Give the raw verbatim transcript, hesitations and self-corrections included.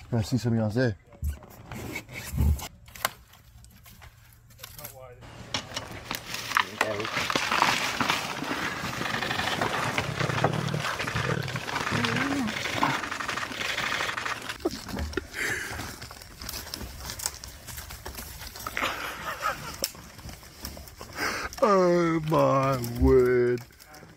I see something else there. Oh my word.